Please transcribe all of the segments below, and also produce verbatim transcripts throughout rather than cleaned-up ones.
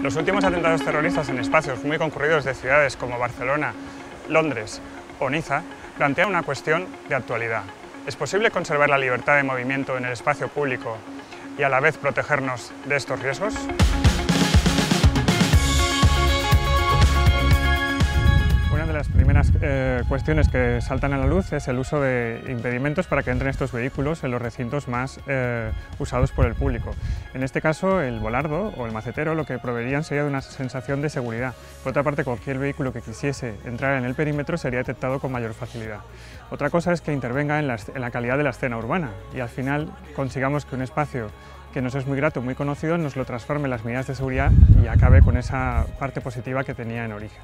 Los últimos atentados terroristas en espacios muy concurridos de ciudades como Barcelona, Londres o Niza plantean una cuestión de actualidad. ¿Es posible conservar la libertad de movimiento en el espacio público y a la vez protegernos de estos riesgos? Una de las primeras eh, cuestiones que saltan a la luz es el uso de impedimentos para que entren estos vehículos en los recintos más eh, usados por el público. En este caso, el volardo o el macetero lo que proveerían sería de una sensación de seguridad. Por otra parte, cualquier vehículo que quisiese entrar en el perímetro sería detectado con mayor facilidad. Otra cosa es que intervenga en la, en la calidad de la escena urbana y al final consigamos que un espacio que nos es muy grato, muy conocido, nos lo transforme en las medidas de seguridad y acabe con esa parte positiva que tenía en origen.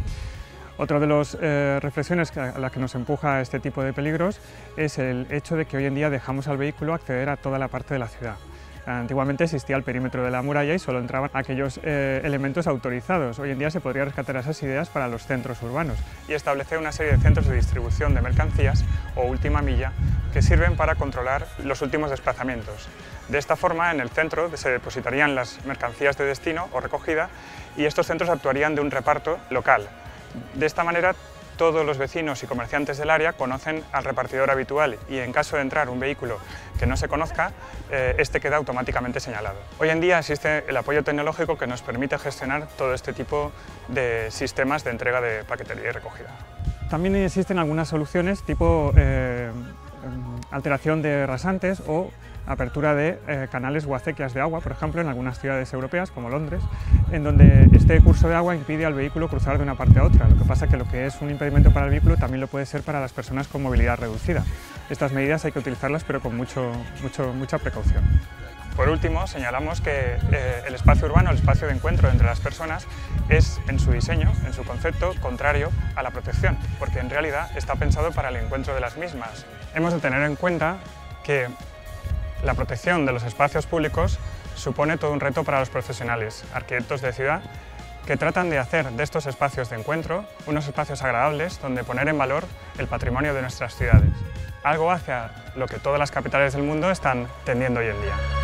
Otra de las eh, reflexiones a las que nos empuja este tipo de peligros es el hecho de que hoy en día dejamos al vehículo acceder a toda la parte de la ciudad. Antiguamente existía el perímetro de la muralla y solo entraban aquellos eh, elementos autorizados. Hoy en día se podría rescatar esas ideas para los centros urbanos y establecer una serie de centros de distribución de mercancías o última milla que sirven para controlar los últimos desplazamientos. De esta forma, en el centro se depositarían las mercancías de destino o recogida y estos centros actuarían de un reparto local. De esta manera, todos los vecinos y comerciantes del área conocen al repartidor habitual y en caso de entrar un vehículo que no se conozca, eh, este queda automáticamente señalado. Hoy en día existe el apoyo tecnológico que nos permite gestionar todo este tipo de sistemas de entrega de paquetería y recogida. También existen algunas soluciones tipo eh, alteración de rasantes o apertura de eh, canales o acequias de agua, por ejemplo, en algunas ciudades europeas como Londres, en donde este curso de agua impide al vehículo cruzar de una parte a otra. Lo que pasa es que lo que es un impedimento para el vehículo también lo puede ser para las personas con movilidad reducida. Estas medidas hay que utilizarlas, pero con mucho, mucho, mucha precaución. Por último, señalamos que eh, el espacio urbano, el espacio de encuentro entre las personas, es en su diseño, en su concepto, contrario a la protección, porque en realidad está pensado para el encuentro de las mismas. Hemos de tener en cuenta que la protección de los espacios públicos supone todo un reto para los profesionales, arquitectos de ciudad, que tratan de hacer de estos espacios de encuentro unos espacios agradables donde poner en valor el patrimonio de nuestras ciudades, algo hacia lo que todas las capitales del mundo están tendiendo hoy en día.